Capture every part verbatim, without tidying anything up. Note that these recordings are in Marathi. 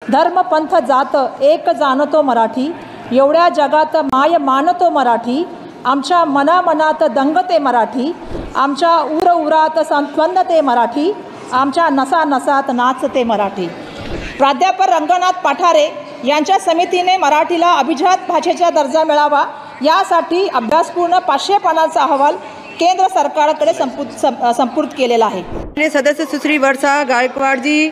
धर्म पंथ जात एक जाणतो मराठी, एवढ्या जगात माय मानतो मराठी, आमच्या मनामनात दंगते मराठी, आमच्या उर उरात संस्वंदते मराठी, आमच्या नसा नसात नाचते मराठी। प्राध्यापक रंगनाथ पाठारे यांच्या समितीने मराठीला अभिजात भाषेचा दर्जा मिळावा यासाठी अभ्यासपूर्ण पाचशे पानांचा अहवाल केंद्र सरकारकडे संपुर्द केलेला आहे। सदस्य सुश्री वर्षा गायकवाड़ जी।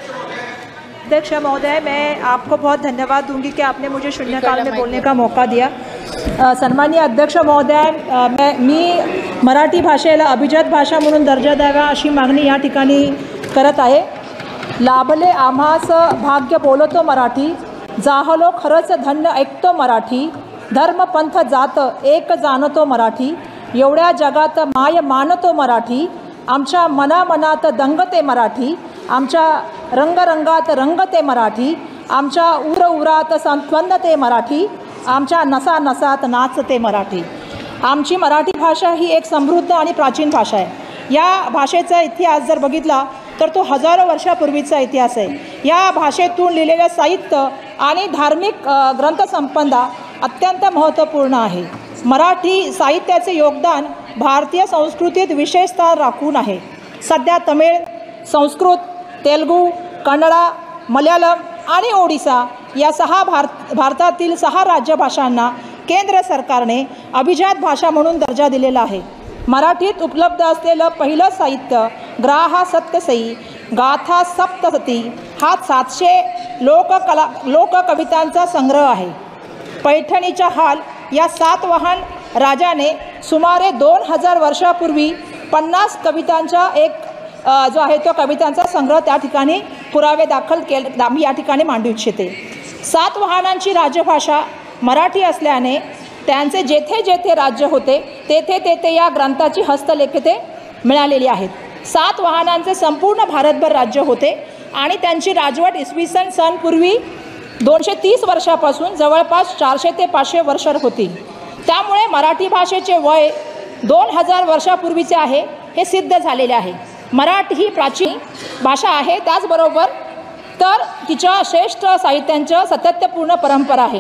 अध्यक्ष महोदय, मैं आपको बहुत धन्यवाद दूंगी कि आपने मुझे शून्यकाल में बोलने का मौका दिया। सन्माननीय अध्यक्ष महोदय, मैं मी मराठी भाषेला अभिजात भाषा म्हणून दर्जा द्यावा अशी मागणी या ठिकाणी करत आहे। लाभले आम्हास भाग्य बोलतो मराठी, जाहलो खरंच धन्य ऐकतो मराठी, धर्म पंथ जात एक जाणतो मराठी, एवढ्या जगात माय मानतो मराठी, आमच्या मनामनात दंगते मराठी, आमच्या रंगरंगात रंगते मराठी, आमच्या उर उरात संस्वंदते मराठी, आमच्या नसा नसात नाचते मराठी। आमची मराठी भाषा ही एक समृद्ध आणि प्राचीन भाषा आहे। या भाषेचा इतिहास जर बघितला तर तो हजारो वर्षापूर्वीचा इतिहास आहे। या भाषेतून लिहिलेलं साहित्य आणि धार्मिक ग्रंथसंपदा अत्यंत महत्त्वपूर्ण आहे। मराठी साहित्याचे योगदान भारतीय संस्कृतीत विशेष स्थान राखून आहे। सध्या तमिळ, संस्कृत, तेलुगू, कन्नडा, मल्याळम आणि ओडिसा या सहा भारत भारतातील सहा राज्यभाषांना केंद्र सरकारने अभिजात भाषा म्हणून दर्जा दिलेला आहे। मराठीत उपलब्ध असलेलं पहिलं साहित्य ग्राहा सत्यसई गाथा सप्तसती हा सातशे लोककला लोककवितांचा संग्रह आहे। पैठणीच्या हाल या सातवाहन राजाने सुमारे दोन हजार वर्षापूर्वी पन्नास कवितांचा एक जो आहे तो कवितांचा संग्रह त्या ठिकाणी पुरावे दाखल केले मी या ठिकाणी मांडू इच्छिते। सातवाहनांची राजभाषा मराठी असल्याने त्यांचे जेथे जेथे राज्य होते तेथे तेथे या ग्रंथाची हस्तलेखिते मिळालेली आहेत। सातवाहनांचे संपूर्ण भारतभर राज्य होते आणि त्यांची राजवट इसवी सन सन पूर्वी दोनशे तीस वर्षापासून जवळपास चारशे ते पाचशे वर्ष होती। त्यामुळे मराठी भाषेचे वय दोन हजार वर्षापूर्वीचे आहे हे सिद्ध झालेले आहे। मराठी ही प्राचीन भाषा आहे, त्याचबरोबर तर तिच्या श्रेष्ठ साहित्यांचं सातत्यपूर्ण परंपरा आहे।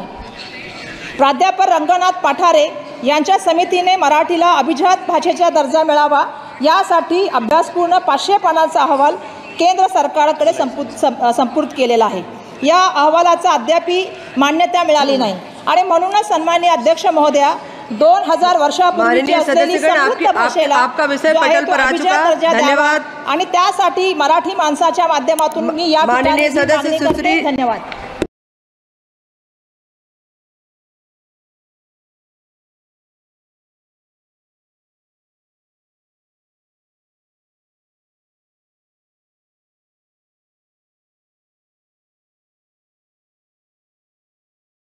प्राध्यापक रंगनाथ पाठारे यांच्या समितीने मराठीला अभिजात भाषेचा दर्जा मिळावा यासाठी अभ्यासपूर्ण पाचशे पानांचा अहवाल केंद्र सरकारकडे संपुर्द केलेला आहे। या अहवालाचा अद्यापी मान्यता मिळाली नाही आणि म्हणूनच सन्माननीय अध्यक्ष महोदया दोन हजार वर्षापूर्वी असलेली समृद्ध भाषेला आपका विषय पटल पर आ चुका। धन्यवाद। आणि त्यासाठी मराठी माणसाच्या माध्यमातून मी या माननीय सदस्य सुश्री धन्यवाद।